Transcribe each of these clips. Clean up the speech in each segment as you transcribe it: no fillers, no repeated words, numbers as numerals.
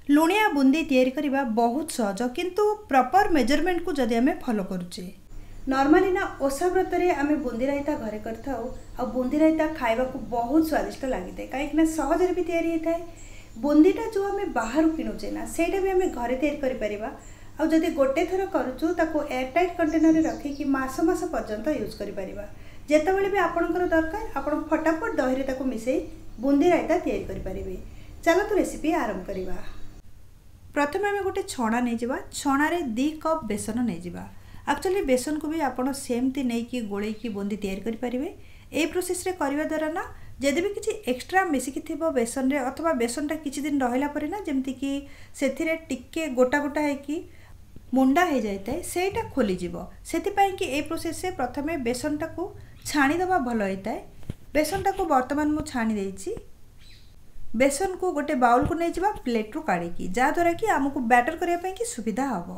लुणिया बुंदी तैयारी करवा बहुत सहज किंतु प्रॉपर मेजरमेंट को जदि आम फॉलो करुचे नॉर्मली ना ओषा व्रत रे आम बुंदी रायता घरे कर बुंदी रायता खाइबा को बहुत स्वादिष्ट लगी था कहीं सहज भी तैयारी होता है। बुंदीटा जो आम बाहर किणुचे ना सेटा भी आम घरे तैयारी कर जदि गोटे थर करुचु ताको एयरटाइट कंटेनर रखिकी मास मास पर्यंत यूज करिपरिबा। जेतेबेले भी आपणकर दरकार आपण फटाफट दही ताको मिसई बुंदी रायता तैयारी करिपरिबे। चलो तो रेसिपी आरंभ करिबा। प्रथम आम गोटे छणा नहीं जावा छणार 2 कप बेसन नहीं जावा। एक्चुअली बेसन को भी आपड़ सेमती नहीं कि गोले की बुंदी तैयारी करेंगे। ये प्रोसेस रे करने द्वारा ना जदि भी किसी एक्सट्रा मिसिकी थी बेसन रे अथवा बेसनटा किसी दिन रहा पर ना जमती कि से टिके गोटा गोटा है मुंडा हो जाए सेटा खोलीज से ये प्रोसेस से प्रथमे बेसनटा को छाणीदवा भल होता है। बेसनटा को बर्तमान मुझे छाणी देछि। बेसन को गोटे बाउल को नहीं जावा प्लेट रू काढ़ी जहाँद्वारा कि आमको बैटर करने की सुविधा हम।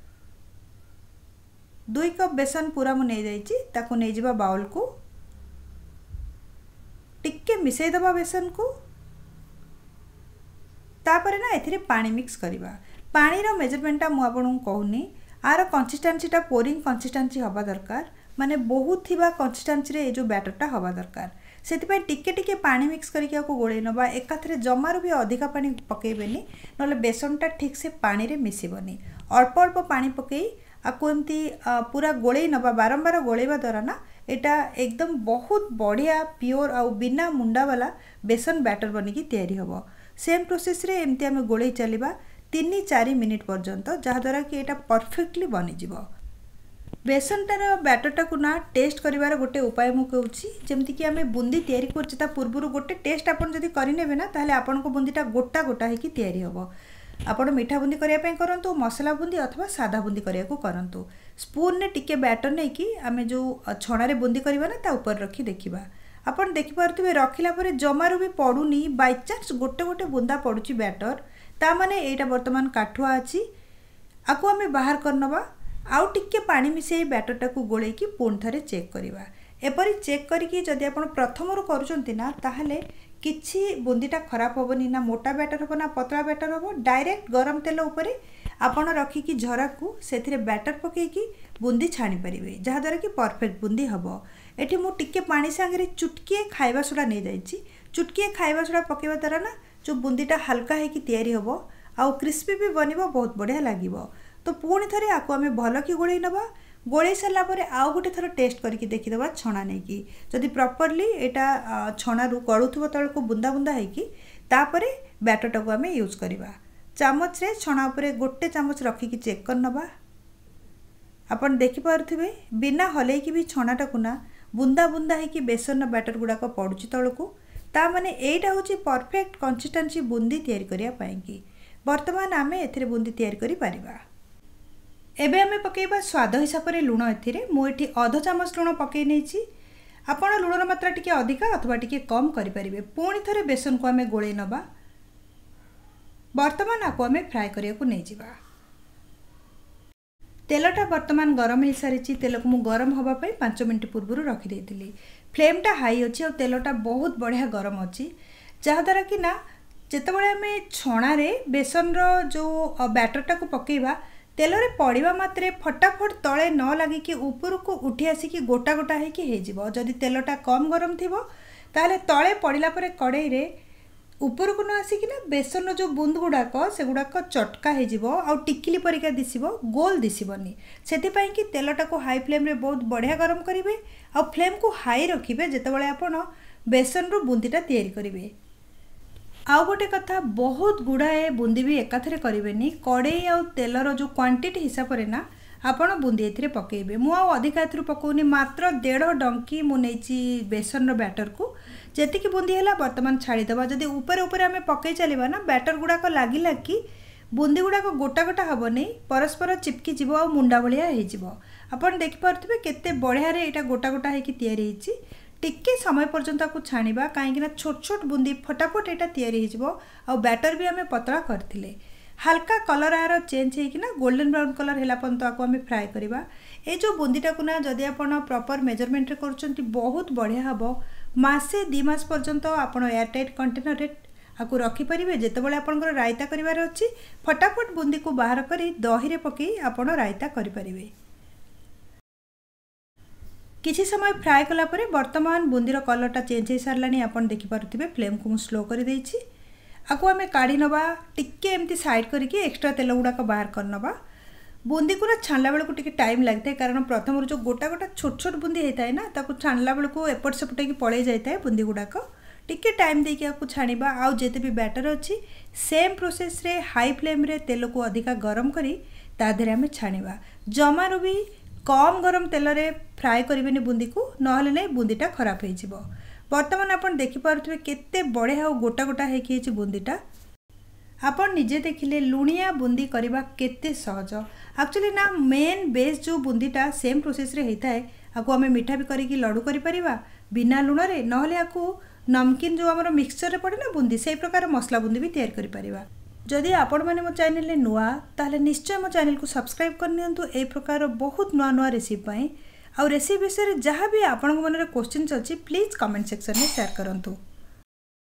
2 कप बेसन पूरा मु नहीं जाइए नहीं जावा बाउल को टिक्के मिसई दबा बेसन को तापर ना एथिरे पानी मिक्स करवा। पानी रो मेजरमेंटा मु आपन कहूनी आर कंसिस्टेंसीटा पोरिंग कंसिस्टेंसी हवा दरकार माने बहुत थिबा कंसिस्टेंसी रे जो बैटरटा हवा दरकार से टिके टिके पानी मिक्स करके गोले नवा एकाथरे जमार भी अधिका पानी पकेबेनी नले बेसनटा ठीक से पानी रे मिसिबनी। अल्प अल्प पानी पकई आपको एमती पूरा गोले नवा बारंबार गोलेवा द्वारा ना एटा एकदम बहुत बढ़िया प्योर आ बिना मुंडा वाला बेसन बैटर बनिकी तैयारी हबो। सेम प्रोसेस रे एमती आमे गोले चलिबा 3-4 मिनिट पर्यंत जहाँद्वारा कि एटा परफेक्टली बनी जिवो। बेसनटार बैटरटा को ना टेस्ट करिवार गोटे उपाय मु कहूची जेमती कि आमे बुंदी तैयारी करछि ता पूर्वरु गोटे टेस्ट आपन जदि करिनेबे ना ताले आपन को बुंदीटा गोटा गोटा हेकी तैयारी हबो। आपण मीठा बुंदी करिया पय करंतु मसला बुंदी अथवा सादा बुंदी करिया को करंतु स्पून ने टिके बैटर नै कि आमे जो छणा रे बुंदी करबा ना ता ऊपर रखी देखिबा। आपण देखि पारथिबे रखिला परे जमारु भी पडुनी बाय चांस गोटे गोटे बुंदा पडुची बैटर ता माने एटा वर्तमान काठुआ अछि आको आमे बाहर करनबा आउ टिके पानी मिसई बैटरटा को गोले की पुण थरे चेक करवा। एपरी चेक करिकी जदि आपण प्रथमरु करूचंती ना ताहले किछि बुंदीटा खराब होबनी ना मोटा बैटर होबो ना पतला बैटर होबो। डायरेक्ट गरम तेल उपरे आपण रखिकी झरा को सेथिरे बैटर पकेकी बुंदी छाणी परिबे जहाँद्वारा कि परफेक्ट बुंदी हबो। एठी मु टिके पानी सांगरे चुटकिए खाइबा सोडा नहीं जाइछि। चुटकिए खाइबा सोडा पकेबा द्वारा ना जो बुंदीटा हल्का है कि तैयारी हबो आउ क्रिस्पी भी बनिबो बहुत बढ़िया लागिबो। तो पुणी थरे आको आमे भल कि गोले नबा गोले सरला परे आउ गोटे थर टेस्ट करके देखिदबा छणा नहीं कि जदि प्रॉपर्ली एटा छणा रु गळुथबो तळ को बुंदा बुंदा है कि तापरे बैटरटा को आमे यूज करबा। चामच रे छणा ऊपर गोटे चामच रखिकी चेक कर नबा। आपण देखि पारथिबे बिना हलै कि भी छणाटा को ना बुंदा बुंदा है कि बेसन बैटर गुडा को पडुची तळ को ता माने एटा होची परफेक्ट कंसिस्टेंसी बुंदी तैयारी करिया पाई कि वर्तमान आमे एथिरे बुंदी तैयारी करि परिबा। एबे आमे पकेबा स्वाद हिसाब रे लुण एथिरे मु एठी आधा चामच लुण पकई नेछि। आपण लुणर मात्रा टिके अधिका अथवा टिके कम करि परिबे। पुणी थरे बेसन को आमे गोळे नबा। वर्तमान आको आमे फ्राई करिया को नै जिबा। तेलटा वर्तमान गरम हो सारी तेल को मु गरम हवा पई 5 मिनिट पूर्व रखी देइतिली। फ्लेमटा हाई अछि और तेलटा बहुत बढ़िया गरम अछि जहाँद्वारा कि ना जेतेबेले आमे छणा रे बेसन रो जो बैटरटा को पकेबा तेल रे पड़िबा मात्रे फटाफट तले न लगी कि ऊपर को उठी आसिकी गोटा गोटा है कि हे जिवो। जदि तेलटा कम गरम थिबो ताले तले पड़िला परे कड़ाई रे ऊपर को न आसिकी ना बेसन जो बूंद गुड़ाक से गुड़ाक चटका हो जिवो आ टिकिली परिका दिसिबो गोल दिसिबनी। सेति पई कि तेलटा को हाई फ्लेम रे बहुत बढ़िया गरम करिवे आ फ्लेम को हाई रखिबे जेतेबेले आपण बेसन रो बूंदीटा तैयारी करिवे। आउ गोटे कथा बहुत गुड़ाए बुंदी भी एकाथरे करेनि कड़े आ तेलर जो क्वांटिटी हिसाब से ना आपण बुंदी ए पकेबे। मु अधिका ए पकाउनी मात्र 1.5 डंकी मु नेछि बेसन बैटर को जेतिकी बुंदी है बर्तमान छाड़ीदबा। जदि ऊपर ऊपर आम पकई चलवा ना बैटर गुड़ाक लगिला कि बुंदी गुड़ाक गोटा गोटा हम नहीं परस्पर चिपकी जीव आ मुंडा भलिया हो। आपन देखि पारथिबे केते बढ़िया रे एटा गोटा गोटा है कि तैयारी होइछि। टिके समय पर्यंत आपको छाणीबा कहीं छोट छोट बुंदी फटाफट एटा तैयारी हो आ बैटर भी आम पतला करथिले। हल्का कलर आर चेंज होना गोल्डन ब्राउन कलर है पर्यंत आपको आम फ्राए करवा। ये जो बुंदीटा को ना जदि आप प्रॉपर मेजरमेंट कर बहुत बढ़िया हम। मासे 2 मास पर्यंत आप एयरटाइट कंटेनर आपको रखिपारे जितेबाला आपंकर रायता करार अच्छी फटाफट बुंदी को बाहर कर दही पकई आपण रायता करें। किसी समय फ्राए कलापर बर्तमान बुंदीर कलरटा चेंज हो सारे आप देखिपे फ्लेम को मुझे स्लो कर देछि। आपको आम काढ़ी नवा टिके एमती साइड करके एक्सट्रा तेल गुड़ाक बाहर करनवा। बुंदी को छाणला बेलू टिके टाइम लगता है कारण प्रथम जो गोटा गोटा छोट छोट बुंदी होता है ना ताको छाणला बेलू एपट सेपट की पड़े जाता है बुंदी गुड़ाक टिके टाइम देके आपको छाणीबा। आउ जेते भी बैटर अच्छी सेम प्रोसेस रे हाई फ्लेम रे तेल को अधिका गरम करी ता देहरे आम छाणीबा। जमारू भी कम गरम तेल रे फ्राए करेंगे बुंदी को नहले नहीं बुंदीटा खराब हो। बर्तमान आप देखिपे केते बढ़िया और गोटा गोटा होती बुंदीटा आपन निजे देखिले लुणिया बुंदी करवा केते सहज। एक्चुअली ना मेन बेस जो बुंदीटा सेम प्रोसेस रे होता है आपको आम मीठा भी करके लड्डू कर बिना लुण रे नहले आपको नमकीन जो आम मिक्सचर पड़े ना बुंदी से प्रकार मसला बुंदी भी तैयार कर। जदि आपण मैंने मो चैनल नुआ ताले निश्चय मो चैनल को सब्सक्राइब करनियंतु ए प्रकार बहुत नुआ नुआ रेसिपी आ रेसिपी विषय जहाँ भी आपण मन में क्वेश्चन अच्छी प्लीज कमेंट सेक्शन में शेयर करंतु।